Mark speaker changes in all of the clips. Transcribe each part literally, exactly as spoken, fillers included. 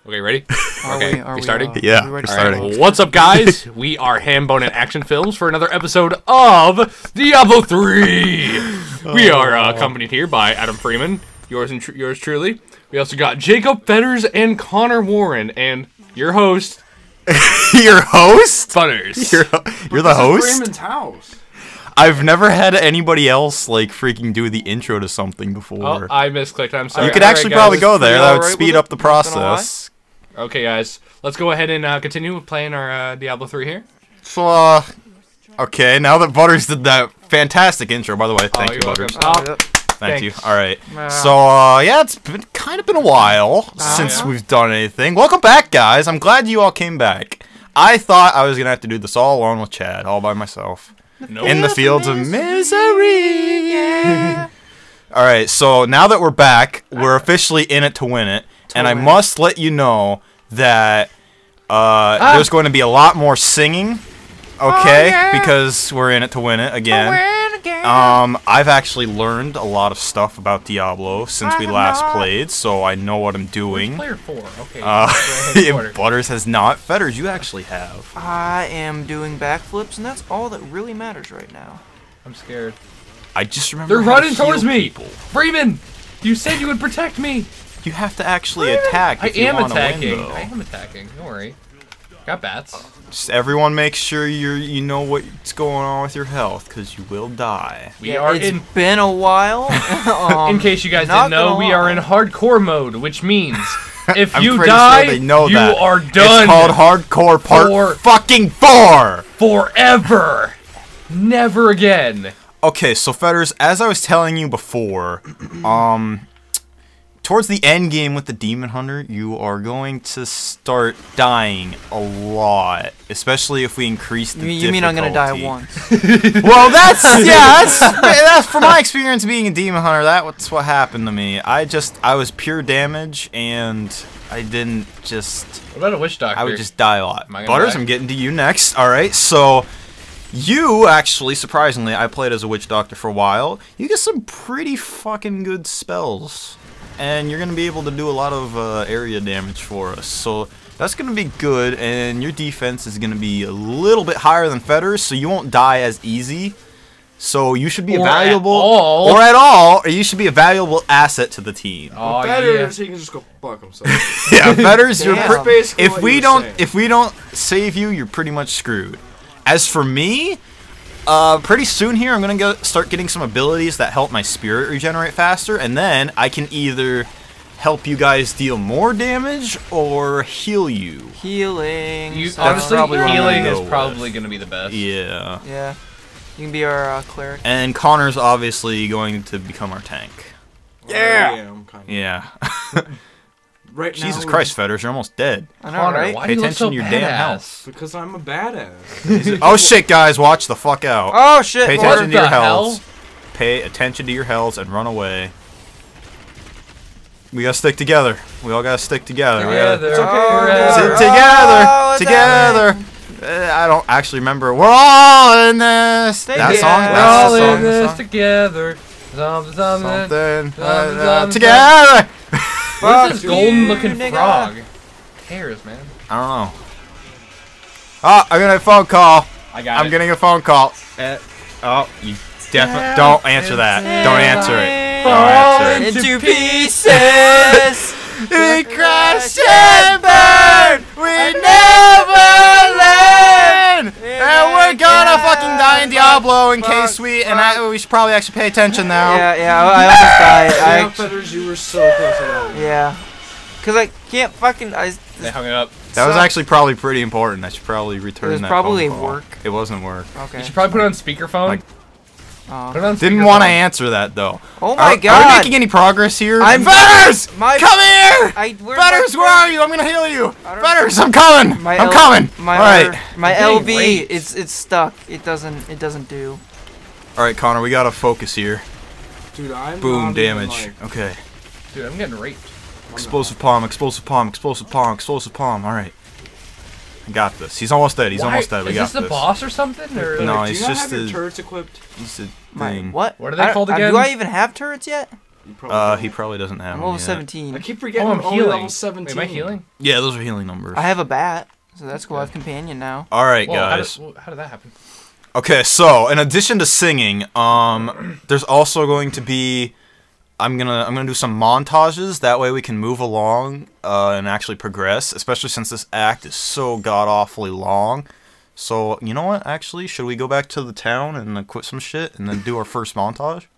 Speaker 1: Okay, ready?
Speaker 2: Are
Speaker 1: okay,
Speaker 2: we, are
Speaker 1: we
Speaker 2: we
Speaker 1: starting?
Speaker 2: uh,
Speaker 3: Yeah,
Speaker 2: are we ready to
Speaker 1: All
Speaker 2: start?
Speaker 1: right. Well, what's up, guys? We are Hambone and Action Films for another episode of Diablo three. We are uh, accompanied here by Adam Freeman, yours and tr yours truly. We also got Jacob Fetters and Connor Warren, and your host,
Speaker 3: Your host?
Speaker 1: Butters.
Speaker 3: You're, you're the host?
Speaker 4: Freeman's house.
Speaker 3: I've never had anybody else like freaking do the intro to something before.
Speaker 1: Oh, I misclicked. I'm sorry.
Speaker 3: you could
Speaker 1: All
Speaker 3: actually
Speaker 1: right,
Speaker 3: probably
Speaker 1: guys.
Speaker 3: go there.
Speaker 2: You
Speaker 3: That
Speaker 2: all
Speaker 3: would
Speaker 2: right
Speaker 3: speed
Speaker 2: with
Speaker 3: up
Speaker 2: it?
Speaker 3: the
Speaker 2: Not gonna lie.
Speaker 3: process.
Speaker 1: Okay, guys, let's go ahead and uh, continue with playing our uh, Diablo three here.
Speaker 3: So, uh, okay, now that Butters did that fantastic intro, by the way, thank
Speaker 1: oh,
Speaker 3: you,
Speaker 1: you're
Speaker 3: Butters.
Speaker 1: welcome.
Speaker 2: Oh,
Speaker 1: Oh,
Speaker 3: Thank
Speaker 1: thanks.
Speaker 3: you. All right.
Speaker 2: Uh,
Speaker 3: So, uh, yeah, it's been kind of been a while since
Speaker 1: yeah.
Speaker 3: we've done anything. Welcome back, guys. I'm glad you all came back. I thought I was gonna have to do this all alone with Chad, all by myself,
Speaker 1: Nope.
Speaker 3: in the fields of misery. All right. So now that we're back, we're officially in it to win it, and I
Speaker 2: win.
Speaker 3: must let you know that uh,
Speaker 1: Ah.
Speaker 3: there's going to be a lot more singing. Okay,
Speaker 2: yeah.
Speaker 3: because we're in it to win it again.
Speaker 2: Win again.
Speaker 3: Um, I've actually learned a lot of stuff about Diablo since we
Speaker 2: I
Speaker 3: last
Speaker 2: know.
Speaker 3: played, so I know what I'm doing.
Speaker 1: Player four. Okay.
Speaker 3: Uh,
Speaker 1: go ahead, order.
Speaker 3: Butters has not. Fetters, you actually have.
Speaker 2: I am doing backflips, and that's all that really matters right now.
Speaker 1: I'm scared.
Speaker 3: I just remember.
Speaker 1: They're
Speaker 3: how to
Speaker 1: running towards
Speaker 3: heal
Speaker 1: me.
Speaker 3: people.
Speaker 1: Freeman, you said you would protect me.
Speaker 3: You have to actually attack
Speaker 1: I
Speaker 3: if you
Speaker 1: am
Speaker 3: want to
Speaker 1: attacking.
Speaker 3: win, though.
Speaker 1: I am attacking. Don't worry. Got bats.
Speaker 3: Just everyone make sure you're you know what's going on with your health, because you will die.
Speaker 1: We
Speaker 2: yeah,
Speaker 1: are
Speaker 2: it's
Speaker 1: in.
Speaker 2: been a while. um,
Speaker 1: In case you guys
Speaker 2: not
Speaker 1: didn't know,
Speaker 2: gonna
Speaker 1: we are
Speaker 2: lie.
Speaker 1: in hardcore mode, which means if
Speaker 3: I'm
Speaker 1: you
Speaker 3: pretty
Speaker 1: die,
Speaker 3: sure they know
Speaker 1: you
Speaker 3: that.
Speaker 1: are done
Speaker 3: It's called Hardcore Part
Speaker 1: For-
Speaker 3: fucking four.
Speaker 1: forever. Never again.
Speaker 3: Okay, so Fetters, as I was telling you before, um, towards the end game with the Demon Hunter, you are going to start dying a lot, especially if we increase the
Speaker 2: You, you mean I'm gonna die
Speaker 3: difficulty.
Speaker 2: once?
Speaker 3: Well, that's yeah, that's that's from my experience being a Demon Hunter. That's what happened to me. I just I was pure damage, and I didn't just.
Speaker 1: What about a witch doctor?
Speaker 3: I would just die a lot.
Speaker 1: Am I gonna
Speaker 3: Butters,
Speaker 1: die?
Speaker 3: I'm getting to you next. All right, so. You actually, surprisingly, I played as a witch doctor for a while. You get some pretty fucking good spells, and you're gonna be able to do a lot of uh, area damage for us. So that's gonna be good, and your defense is gonna be a little bit higher than Fetters, so you won't die as easy. So you should be a
Speaker 1: Or at
Speaker 3: valuable,
Speaker 1: all.
Speaker 3: or at all, or you should be a valuable asset to the team.
Speaker 1: Oh,
Speaker 4: Better
Speaker 1: yeah.
Speaker 4: so you can just go fuck himself.
Speaker 3: Yeah, Fetters, you're
Speaker 2: Damn.
Speaker 3: pre-
Speaker 4: That's basically
Speaker 3: if
Speaker 4: what
Speaker 3: we
Speaker 4: you were
Speaker 3: don't
Speaker 4: saying.
Speaker 3: if we don't save you, you're pretty much screwed. As for me, uh, pretty soon here I'm gonna go start getting some abilities that help my spirit regenerate faster, and then I can either help you guys deal more damage or heal you.
Speaker 2: Healing.
Speaker 1: You,
Speaker 2: so that's
Speaker 1: honestly,
Speaker 2: probably what I'm
Speaker 1: healing
Speaker 2: gonna
Speaker 1: is
Speaker 3: go
Speaker 1: probably
Speaker 3: with.
Speaker 1: going to be the best.
Speaker 3: Yeah.
Speaker 2: do. Yeah. You can be our uh, cleric.
Speaker 3: And Connor's obviously going to become our tank.
Speaker 4: Yeah. I am kind of.
Speaker 3: Yeah.
Speaker 4: Right now,
Speaker 3: Jesus Christ, Fetters, you're almost dead.
Speaker 2: I know,
Speaker 1: Connor,
Speaker 2: right?
Speaker 1: why
Speaker 3: Pay
Speaker 1: do you look
Speaker 3: attention
Speaker 1: so
Speaker 3: to your damn
Speaker 1: badass?
Speaker 3: health.
Speaker 4: Because I'm a badass.
Speaker 3: Oh shit, guys, watch the fuck out.
Speaker 2: Oh shit!
Speaker 3: Pay
Speaker 2: Lord.
Speaker 3: attention to your
Speaker 1: the hell?
Speaker 3: health. Pay attention to your health and run away. We gotta stick together. We all gotta stick together. We gotta-
Speaker 1: Together,
Speaker 4: It's okay,
Speaker 2: Oh,
Speaker 1: forever.
Speaker 3: Sit
Speaker 2: Oh,
Speaker 3: together,
Speaker 2: what's
Speaker 3: together. Uh, I don't actually remember. We're all in this.
Speaker 2: Stay
Speaker 3: that
Speaker 2: together.
Speaker 3: song.
Speaker 1: We're
Speaker 3: That's
Speaker 1: all
Speaker 3: the
Speaker 1: in
Speaker 3: song. the
Speaker 1: this
Speaker 3: song.
Speaker 1: together. Something, something.
Speaker 3: Something. Uh,
Speaker 1: Something,
Speaker 3: uh,
Speaker 1: something,
Speaker 3: together.
Speaker 1: What is this
Speaker 2: Fuck
Speaker 1: golden looking
Speaker 2: you, nigga.
Speaker 1: frog? Ters, man.
Speaker 3: I don't know. Oh, I'm getting a phone call.
Speaker 1: I got
Speaker 3: I'm
Speaker 1: it.
Speaker 3: getting a phone call. Uh, oh, you definitely don't answer that. Don't answer it. Don't answer it.
Speaker 2: Into pieces.
Speaker 3: We crash and burn. We never learn. And we're gonna fucking die in Diablo in case we. And I, we should probably actually pay attention now.
Speaker 2: Yeah, yeah. I, I almost died. I
Speaker 4: Yeah,
Speaker 2: actu-
Speaker 4: Fetters, you were so close to that.
Speaker 2: yeah. Cause I can't fucking. I.
Speaker 1: They hung it up.
Speaker 3: That was
Speaker 2: sucks.
Speaker 3: actually probably pretty important. I should probably return
Speaker 2: It was
Speaker 3: that
Speaker 2: probably
Speaker 3: phone call.
Speaker 2: work.
Speaker 3: It wasn't work.
Speaker 2: Okay.
Speaker 1: You should probably put it on speakerphone.
Speaker 3: Like-
Speaker 2: Oh.
Speaker 1: Put it on
Speaker 3: Didn't
Speaker 1: speakerphone.
Speaker 3: want to answer that though.
Speaker 2: Oh my
Speaker 3: are,
Speaker 2: god.
Speaker 3: Are we making any progress here?
Speaker 2: I'm-
Speaker 3: Fetters!
Speaker 2: My-
Speaker 3: Come here!
Speaker 2: I. where's
Speaker 3: Fetters,
Speaker 2: my
Speaker 3: where are you? I'm gonna heal you.
Speaker 2: I don't-
Speaker 3: Fetters, I'm coming.
Speaker 2: My
Speaker 3: I'm
Speaker 2: L-
Speaker 3: coming.
Speaker 2: My
Speaker 3: All right.
Speaker 2: R- my
Speaker 1: I'm getting
Speaker 2: L V.
Speaker 1: raped.
Speaker 2: It's it's stuck. It doesn't. It doesn't do.
Speaker 3: All right, Connor, we gotta focus here.
Speaker 4: Dude, I'm
Speaker 3: Boom,
Speaker 4: not even,
Speaker 3: damage.
Speaker 4: like,
Speaker 3: Okay.
Speaker 1: Dude, I'm getting raped.
Speaker 4: I'm
Speaker 3: Explosive palm, explosive palm, explosive palm, explosive palm. All right. I got this. He's almost dead. He's
Speaker 1: Why-
Speaker 3: almost dead. We
Speaker 1: is
Speaker 3: got
Speaker 1: this the
Speaker 3: this.
Speaker 1: boss or something? Or
Speaker 3: No,
Speaker 4: Do
Speaker 3: he's
Speaker 4: you not
Speaker 3: just
Speaker 4: have your
Speaker 3: a-
Speaker 4: turrets equipped?
Speaker 3: He's a
Speaker 2: My
Speaker 3: thing.
Speaker 2: what?
Speaker 1: What are they
Speaker 2: I-
Speaker 1: called
Speaker 2: I-
Speaker 1: again?
Speaker 2: Do I even have turrets yet?
Speaker 4: You probably
Speaker 3: Uh,
Speaker 4: don't.
Speaker 3: he probably doesn't have
Speaker 2: I'm
Speaker 3: them
Speaker 2: level
Speaker 3: yet.
Speaker 2: seventeen.
Speaker 4: I keep forgetting
Speaker 1: Oh, I'm
Speaker 4: I'm only
Speaker 1: healing.
Speaker 4: level seventeen.
Speaker 1: Wait, am I healing?
Speaker 3: Yeah, those are healing numbers.
Speaker 2: I have a bat, so that's cool. I have companion now.
Speaker 3: All right,
Speaker 1: Whoa, how
Speaker 3: guys.
Speaker 1: did, well, how did that happen?
Speaker 3: Okay, so in addition to singing, um, there's also going to be. I'm gonna I'm gonna do some montages. That way we can move along uh, and actually progress. Especially since this act is so god awfully long. So you know what? Actually, should we go back to the town and equip some shit and then do our first montage?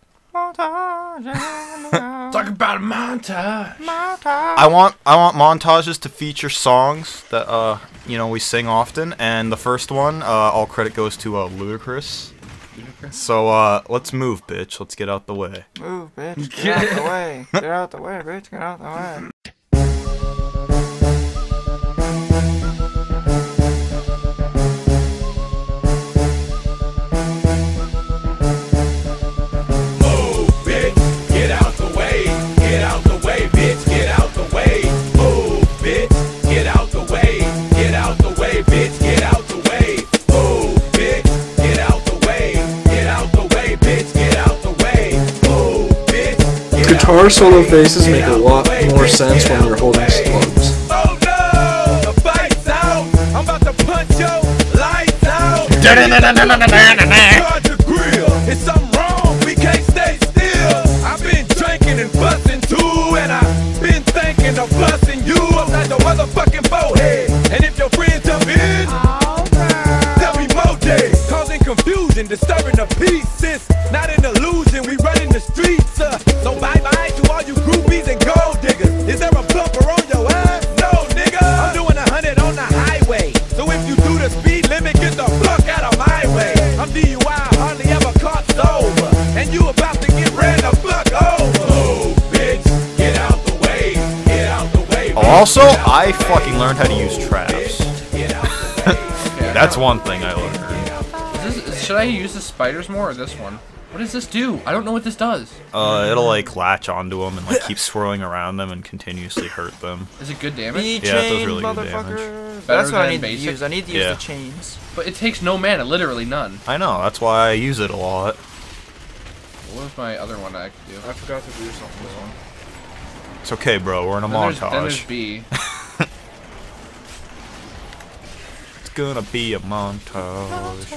Speaker 1: Talk about a montage.
Speaker 3: I want I want montages to feature songs that uh you know we sing often. And the first one, uh, all credit goes to uh, Ludacris. So uh, let's move, bitch. Let's get out the way.
Speaker 2: Move, bitch. Get out the way. Get out the way, bitch. Get out the way.
Speaker 5: Move, bitch, get out the way. Get out the way, bitch, get out the way. Move, bitch, get out the way. Get out the way, bitch, get out the way. Move, bitch, get out the way. Get out the way, bitch, get out the way. Move, bitch, get out
Speaker 4: Guitar solo phases
Speaker 5: Get
Speaker 4: make a
Speaker 5: out
Speaker 4: lot
Speaker 5: the way,
Speaker 4: more
Speaker 5: bitch,
Speaker 4: sense
Speaker 5: get
Speaker 4: when
Speaker 5: out
Speaker 4: you're
Speaker 5: the
Speaker 4: holding
Speaker 5: way.
Speaker 4: slugs.
Speaker 5: Oh no, the fight's out. I'm about to punch your lights out. Charge the grill. It's something wrong. We can't stay still. I've been drinking and busting too, and I've been thinking of busting you upside the motherfucking forehead. And if your friends jump in, there'll be more days, causing confusion, disturbing the peace. It's not an illusion. We running the streets. Uh, so bye bye to all you groupies and gold diggers. Is there a bumper on your ass? No, nigga. I'm doing a hundred on the highway. So if you do the speed limit, get the fuck out of my way. I'm D U I, hardly ever caught sober. And you about to get ran the fuck over. Oh, bitch, get out the way. Get out the way.
Speaker 3: Oh, also, I fucking learned how to use traps.
Speaker 5: Get out the way.
Speaker 3: That's one thing I learned.
Speaker 1: Is this, should I use the spiders more or this one? What does this do? I don't know what this does.
Speaker 3: Uh, it'll like latch onto them and like keep swirling around them and continuously hurt them.
Speaker 1: Is it good damage?
Speaker 2: Be
Speaker 3: Yeah, it does
Speaker 2: chained,
Speaker 3: really good
Speaker 2: motherfucker.
Speaker 3: damage.
Speaker 2: That's what I
Speaker 1: than
Speaker 2: need
Speaker 1: basic?
Speaker 2: to use. I need to use
Speaker 3: Yeah.
Speaker 2: the chains.
Speaker 1: But it takes no mana, literally none.
Speaker 3: I know, that's why I use it a lot.
Speaker 1: What was my other one I could do?
Speaker 4: I forgot to do something this one.
Speaker 3: It's okay, bro. We're in a
Speaker 1: Then there's, then there's
Speaker 3: montage.
Speaker 1: B.
Speaker 3: It's gonna be a montage.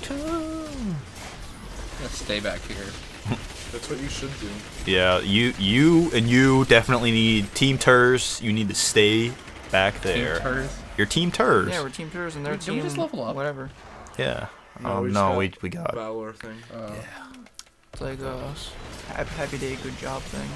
Speaker 1: Let's stay back here.
Speaker 4: That's what you should do.
Speaker 3: Yeah, you, you, and you definitely need Team Ters. You need to stay back there.
Speaker 1: Team Ters.
Speaker 3: Your Team Ters.
Speaker 2: Yeah, we're Team Ters and their
Speaker 1: Did we
Speaker 2: team.
Speaker 1: just level up?
Speaker 2: Whatever.
Speaker 3: Yeah.
Speaker 4: No,
Speaker 3: Um,
Speaker 4: we just
Speaker 3: no,
Speaker 4: got
Speaker 3: we we got.
Speaker 4: Valor thing.
Speaker 1: Uh,
Speaker 2: It's like a happy, happy day, good job thing.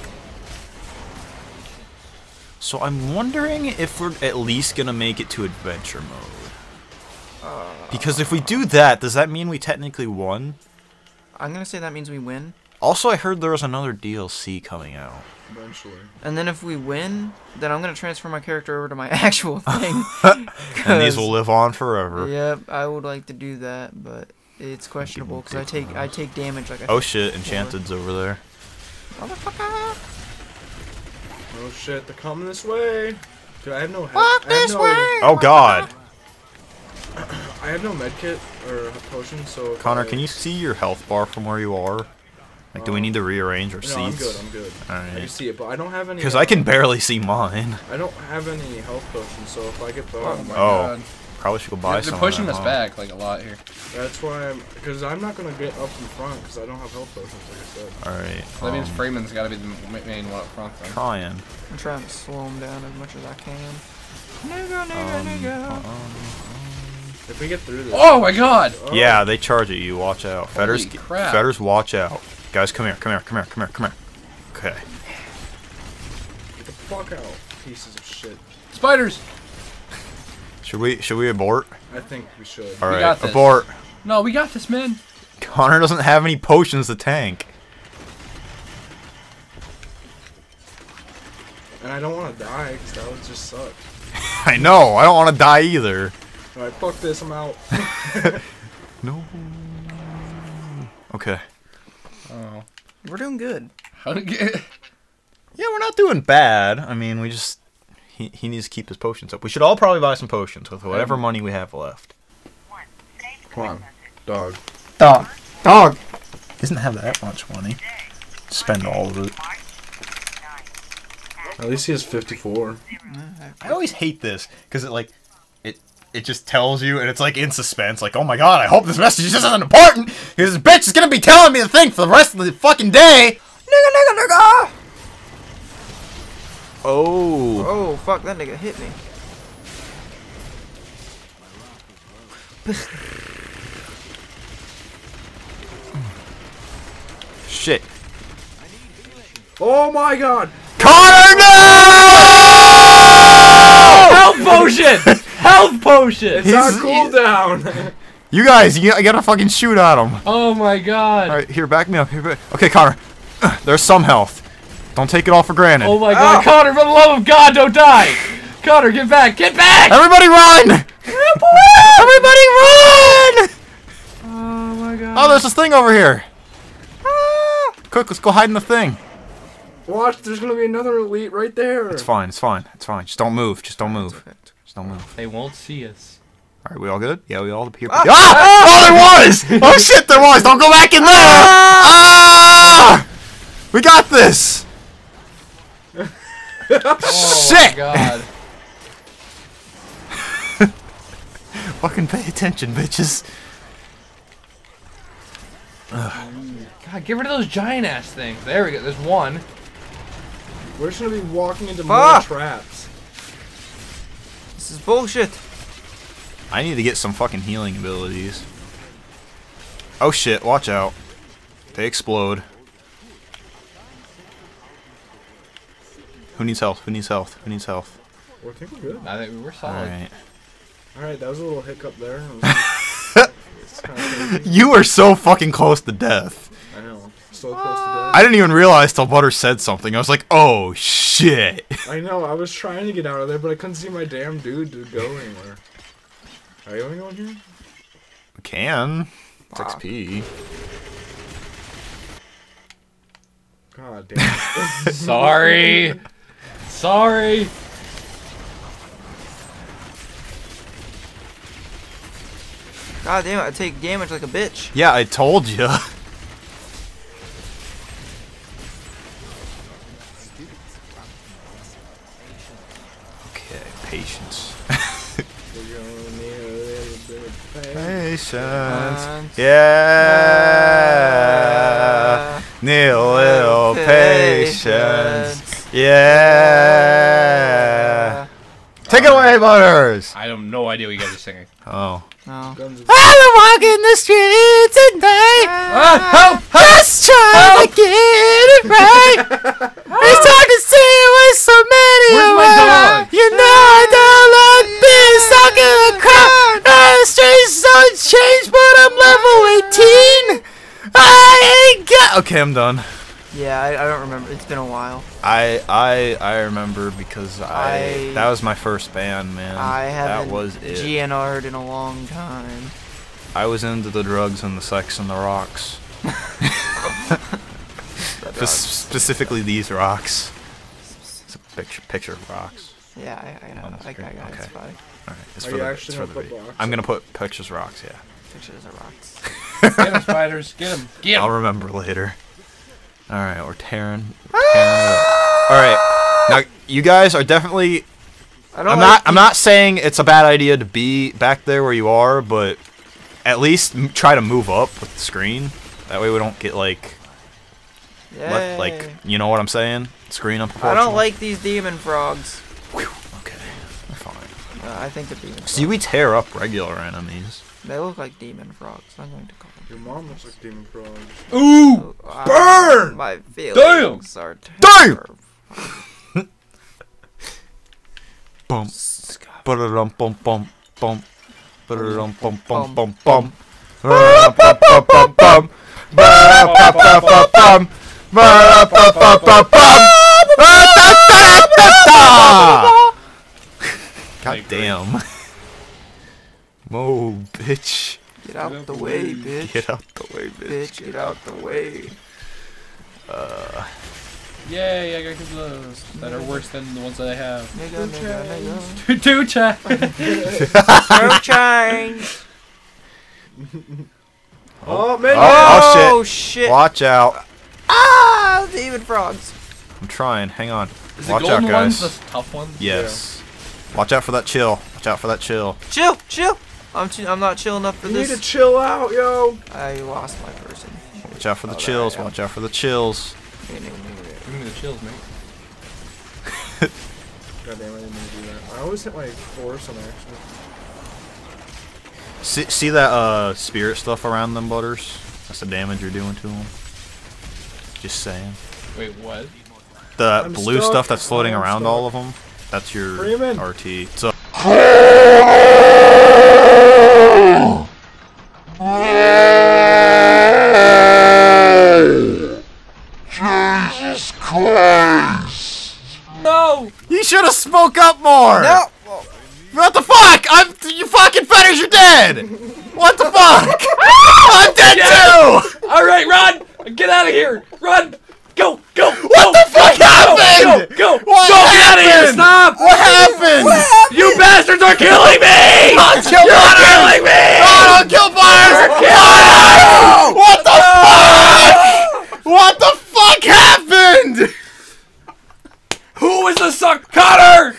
Speaker 3: So I'm wondering if we're at least gonna make it to adventure mode. Because if we do that, does that mean we technically won?
Speaker 2: I'm gonna say that means we win.
Speaker 3: Also, I heard there was another D L C coming out.
Speaker 4: Eventually.
Speaker 2: And then if we win, then I'm gonna transfer my character over to my actual thing.
Speaker 3: And these will live on forever.
Speaker 2: Yep, I would like to do that, but it's questionable because I take I take damage like I.
Speaker 3: Oh shit, Enchanted's over there.
Speaker 2: Motherfucker!
Speaker 4: Oh shit, they're coming this way. Dude, I have no head.
Speaker 2: Walk
Speaker 4: I have
Speaker 2: this
Speaker 4: no,
Speaker 2: way!
Speaker 3: Oh god.
Speaker 4: I have no medkit or potion, so. if
Speaker 3: Connor,
Speaker 4: I-
Speaker 3: can you see your health bar from where you are? Like, do we
Speaker 4: Um,
Speaker 3: need to rearrange our
Speaker 4: No, I'm
Speaker 3: seats?
Speaker 4: good. I'm good. I
Speaker 3: Alright.
Speaker 4: can see it, but I don't have any.
Speaker 3: Because I can barely see mine.
Speaker 4: I don't have any health potions, so if I get
Speaker 1: oh
Speaker 4: burned,
Speaker 1: my
Speaker 3: Oh.
Speaker 1: god.
Speaker 3: Probably should go buy
Speaker 1: They're,
Speaker 3: some.
Speaker 1: they're pushing us back like a lot here.
Speaker 4: that's why I'm. Because I'm not gonna get up in front because I don't have health potions, like I said.
Speaker 3: Alright.
Speaker 1: So that means
Speaker 3: um,
Speaker 1: Freeman's got to be the ma- main one up front then.
Speaker 3: Trying.
Speaker 2: I'm trying to slow him down as much as I can. Nigga, nigga,
Speaker 3: Um,
Speaker 2: nigga.
Speaker 3: um,
Speaker 4: If we get through this.
Speaker 1: Oh my god!
Speaker 4: Oh,
Speaker 3: Yeah, they charge at you. Watch out.
Speaker 1: Holy
Speaker 3: Fetters,
Speaker 1: crap.
Speaker 3: Fetters, watch out. Guys, come here, come here, come here, come here, come here. Okay.
Speaker 4: Get the fuck out, pieces of shit.
Speaker 1: Spiders!
Speaker 3: Should we should we abort?
Speaker 4: I think we should.
Speaker 3: All right,
Speaker 1: got this.
Speaker 3: abort.
Speaker 1: No, we got this, man.
Speaker 3: Connor doesn't have any potions to tank.
Speaker 4: And I don't want to die because that would just suck.
Speaker 3: I know. I don't want to die either.
Speaker 4: Alright, fuck this, I'm out.
Speaker 3: No. Okay.
Speaker 1: Oh.
Speaker 2: We're doing good.
Speaker 1: How to get.
Speaker 3: Yeah, we're not doing bad. I mean, we just he he needs to keep his potions up. We should all probably buy some potions with whatever
Speaker 1: Um,
Speaker 3: money we have left.
Speaker 4: Come on, dog.
Speaker 2: Dog. Dog.
Speaker 3: Doesn't have that much money. spend all of it.
Speaker 4: At least he has fifty-four.
Speaker 3: I always hate this because it like it it just tells you and it's like in suspense. Like, oh my god, I hope this message just isn't important because this bitch is gonna be telling me the thing for the rest of the fucking day.
Speaker 2: Nigga, nigga, nigga!
Speaker 3: Oh.
Speaker 2: Oh, fuck, that nigga hit me.
Speaker 3: Shit.
Speaker 4: Oh my god!
Speaker 3: Connor, no!
Speaker 1: Health potion! Health potion!
Speaker 4: It's on cooldown!
Speaker 3: You guys, you, you gotta fucking shoot at him.
Speaker 1: Oh my god.
Speaker 3: Alright, here, back me up. Here, back. Okay, Connor. There's some health. Don't take it all for granted.
Speaker 1: Oh my god.
Speaker 2: Ow.
Speaker 1: Connor, for the love of God, don't die! Connor, get back! Get back!
Speaker 3: Everybody run! Everybody run!
Speaker 1: Oh my god.
Speaker 3: Oh, there's this thing over here. Ah. Quick, let's go hide in the thing.
Speaker 4: Watch, there's gonna be another elite right there.
Speaker 3: It's fine, it's fine, it's fine. Just don't move, just don't move. Just don't move.
Speaker 1: They won't see us.
Speaker 3: Alright, we all good? Yeah, we all here. Ah! Ah! Oh, there was! Oh shit, there was! Don't go back in there! Ah! We got this!
Speaker 1: Oh
Speaker 3: Shit!
Speaker 1: my god.
Speaker 3: Fucking pay attention, bitches.
Speaker 1: God, get rid of those giant ass things. There we go. There's one.
Speaker 4: We're just gonna be walking into
Speaker 2: Fuck.
Speaker 4: more traps.
Speaker 2: This is bullshit.
Speaker 3: I need to get some fucking healing abilities. Oh shit, watch out. They explode. Who needs health? Who needs health? Who needs health?
Speaker 4: Well, I think we're good.
Speaker 1: I think we were solid.
Speaker 3: Alright.
Speaker 4: Alright, that was a little hiccup there. It's kinda crazy.
Speaker 3: You were so fucking close to death.
Speaker 4: I know. So close to death.
Speaker 3: I didn't even realize till Butter said something. I was like, oh shit.
Speaker 4: I know, I was trying to get out of there, but I couldn't see my damn dude to go anywhere. Are you only going here?
Speaker 3: We can. It's
Speaker 2: Wow.
Speaker 3: X P.
Speaker 4: God damn.
Speaker 1: Sorry. Sorry.
Speaker 2: God damn it, I take damage like a bitch.
Speaker 3: Yeah, I told you. Okay, patience.
Speaker 4: We're gonna need a little bit of patience.
Speaker 3: Patience.
Speaker 2: Patience.
Speaker 3: Yeah. Need a little patience. Yeah. Take it away, Butters.
Speaker 1: I have no idea what you guys are singing.
Speaker 3: Oh.
Speaker 2: No.
Speaker 4: Guns of-
Speaker 3: I've been walking the streets at night,
Speaker 1: Ah, help!
Speaker 3: just trying to get it right. It's hard to see with so many
Speaker 1: Where's my
Speaker 3: around.
Speaker 1: dog?
Speaker 3: You know I don't like being stuck in a crowd. The streets don't change, but I'm level eighteen. I ain't got. Okay, I'm done.
Speaker 2: Yeah, I, I don't remember. It's been a while.
Speaker 3: I I I remember because I,
Speaker 2: I-
Speaker 3: that was my first band, man.
Speaker 2: I
Speaker 3: that
Speaker 2: haven't
Speaker 3: was it.
Speaker 2: G N R'd in a long time.
Speaker 3: I was into the drugs and the sex and the rocks. Spe- specifically these rocks. It's a picture picture of rocks.
Speaker 2: Yeah, I, I,
Speaker 3: On
Speaker 2: I,
Speaker 3: the
Speaker 2: I, I
Speaker 3: screen?
Speaker 2: got it. It's
Speaker 3: Okay.
Speaker 2: fine.
Speaker 3: All right, it's
Speaker 4: Are
Speaker 3: for
Speaker 4: you
Speaker 3: the,
Speaker 4: actually
Speaker 3: it's for
Speaker 4: gonna
Speaker 3: the
Speaker 4: put
Speaker 3: video.
Speaker 4: rocks
Speaker 3: I'm
Speaker 4: up?
Speaker 3: gonna put pictures rocks. Yeah.
Speaker 2: Pictures of rocks.
Speaker 1: Get him, spiders. Get him. Get
Speaker 3: I'll
Speaker 1: him.
Speaker 3: remember later. All right, we're tearing. We're tearing it up. All right, now you guys are definitely.
Speaker 2: I don't
Speaker 3: I'm
Speaker 2: like
Speaker 3: not. I'm not saying it's a bad idea to be back there where you are, but at least m try to move up with the screen. That way we don't get like, left, like
Speaker 2: Yay.
Speaker 3: you know what I'm saying? Screen up.
Speaker 2: I don't like these demon frogs.
Speaker 3: Okay, they're fine.
Speaker 2: Uh, I think they're demon frogs.
Speaker 3: See, we tear up regular enemies.
Speaker 2: They look like demon frogs. I'm going to call them.
Speaker 4: Your mom looks like Demon Frogs.
Speaker 1: Ooh!
Speaker 2: Uh,
Speaker 1: Burn!
Speaker 2: My feelings are
Speaker 3: Damn!
Speaker 2: terrible.
Speaker 3: Bum. Ba-da-dum bum bum bum. Ba-da-dum bum bum bum bum. Ba-da-dum-bum-bum-bum. Ba-da-dum-bum-bum-bum. Ba-da-dum-bum-bum-bum. Da-da-da-da-da. God damn. Whoa, bitch.
Speaker 2: Get out the way, bitch.
Speaker 3: Get out the way, bitch.
Speaker 2: Bitch, get out the way.
Speaker 3: Uh,
Speaker 1: Yay, I got those that are worse than the ones that I have.
Speaker 2: Nigga, nigga, nigga.
Speaker 1: Two, two chat.
Speaker 2: No change.
Speaker 4: Oh, man!
Speaker 3: Oh,
Speaker 2: Oh,
Speaker 3: shit.
Speaker 2: shit.
Speaker 3: Watch out.
Speaker 2: Ah, demon frogs.
Speaker 3: I'm trying. Hang on.
Speaker 1: Is the
Speaker 3: Watch out,
Speaker 1: golden ones
Speaker 3: guys.
Speaker 1: the tough ones?
Speaker 3: Yes. Watch out for that chill. Watch out for that chill.
Speaker 2: Chill, chill. I'm ch I'm not chill enough for
Speaker 4: You
Speaker 2: this.
Speaker 4: need to chill out, yo.
Speaker 2: I lost my person.
Speaker 3: Watch out for the
Speaker 2: Oh,
Speaker 3: chills.
Speaker 2: there I am.
Speaker 3: Watch out for the chills.
Speaker 1: Give me the chills, mate.
Speaker 4: God damn, I didn't mean to do that. I always hit my horse on accident.
Speaker 3: See, see that uh spirit stuff around them, Butters? That's the damage you're doing to them. Just saying.
Speaker 1: Wait, what?
Speaker 3: The
Speaker 4: I'm
Speaker 3: blue
Speaker 4: stuck.
Speaker 3: stuff that's floating
Speaker 4: I'm
Speaker 3: around
Speaker 4: stuck.
Speaker 3: all of them. That's your
Speaker 4: Freeman.
Speaker 3: R T. So.
Speaker 5: Jesus Christ!
Speaker 1: No!
Speaker 3: You should have spoke up more.
Speaker 2: No.
Speaker 3: What the fuck? I'm you fucking fetters. You're dead. What the fuck? I'm dead too.
Speaker 1: All right, run! Get out of here! Run! Go! Go!
Speaker 3: What the fuck happened?
Speaker 1: Go! Go!
Speaker 3: What
Speaker 1: go! Get out of here!
Speaker 3: happened?
Speaker 1: Stop!
Speaker 3: What happened?
Speaker 1: You bastards are killing me!
Speaker 3: Don't kill
Speaker 1: You're
Speaker 3: Butters!
Speaker 1: killing me!
Speaker 3: No, don't kill Butters!
Speaker 1: killing
Speaker 3: What the fuck? What the fuck happened?
Speaker 1: Who was the suck? Connor!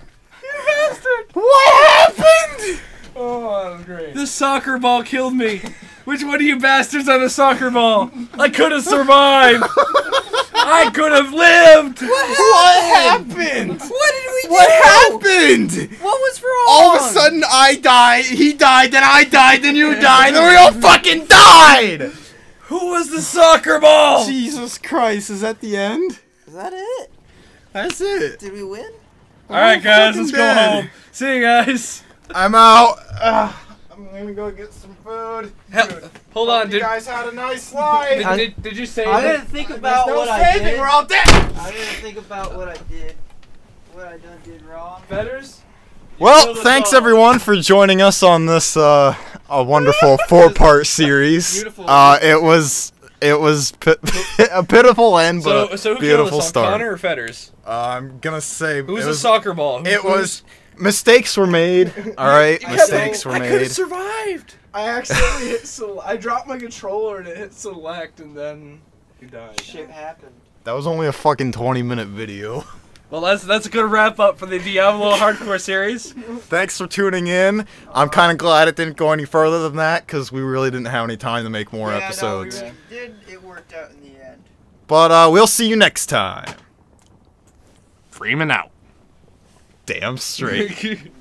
Speaker 3: What happened?
Speaker 4: Oh, that was great.
Speaker 1: The soccer ball killed me. Which one of you bastards had a soccer ball? I could have survived. I could have lived.
Speaker 3: What happened?
Speaker 2: What did we do?
Speaker 3: What happened?
Speaker 2: What was wrong?
Speaker 3: All of a sudden, I died, he died, then I died, then you died, then we all fucking died!
Speaker 1: Who was the soccer ball?
Speaker 3: Jesus Christ, is that the end?
Speaker 2: Is that it?
Speaker 3: That's it.
Speaker 2: Did we win?
Speaker 1: All right, guys,
Speaker 3: fucking
Speaker 1: let's go
Speaker 3: dead.
Speaker 1: home. See you guys.
Speaker 3: I'm out. Ugh, I'm gonna go get some food.
Speaker 1: Hell, hold on,
Speaker 3: You
Speaker 1: did,
Speaker 3: guys had a nice life.
Speaker 1: did, did, did you say
Speaker 2: I
Speaker 1: that?
Speaker 2: didn't think about
Speaker 3: There's no
Speaker 2: what I
Speaker 3: saving,
Speaker 2: did.
Speaker 3: we're all dead.
Speaker 2: I didn't think about what I did. What I done did wrong.
Speaker 1: Fetters?
Speaker 3: Well,
Speaker 1: killed us
Speaker 3: thanks
Speaker 1: all.
Speaker 3: everyone for joining us on this uh, a wonderful four-part series.
Speaker 1: Beautiful.
Speaker 3: Uh, it was it was pi a pitiful end, but
Speaker 1: So, so
Speaker 3: a
Speaker 1: who
Speaker 3: beautiful
Speaker 1: killed us all,
Speaker 3: start.
Speaker 1: Connor or Fetters?
Speaker 3: Uh, I'm gonna say
Speaker 1: Who was
Speaker 3: it
Speaker 1: the
Speaker 3: was,
Speaker 1: soccer ball? Who-
Speaker 3: it
Speaker 1: who
Speaker 3: was mistakes were made. All right,
Speaker 4: I
Speaker 3: mistakes
Speaker 4: kept-
Speaker 3: were
Speaker 1: I could have
Speaker 3: made.
Speaker 1: survived.
Speaker 4: I accidentally hit select. I dropped my controller and it hit select, and then you died.
Speaker 2: Shit happened.
Speaker 3: That was only a fucking twenty minute video.
Speaker 1: Well, that's that's a good wrap up for the Diablo hardcore series.
Speaker 3: Thanks for tuning in. I'm kind of glad it didn't go any further than that because we really didn't have any time to make more
Speaker 2: yeah,
Speaker 3: episodes.
Speaker 2: No, we did. It worked out in the end.
Speaker 3: But uh, we'll see you next time.
Speaker 1: Freeman out.
Speaker 3: Damn straight.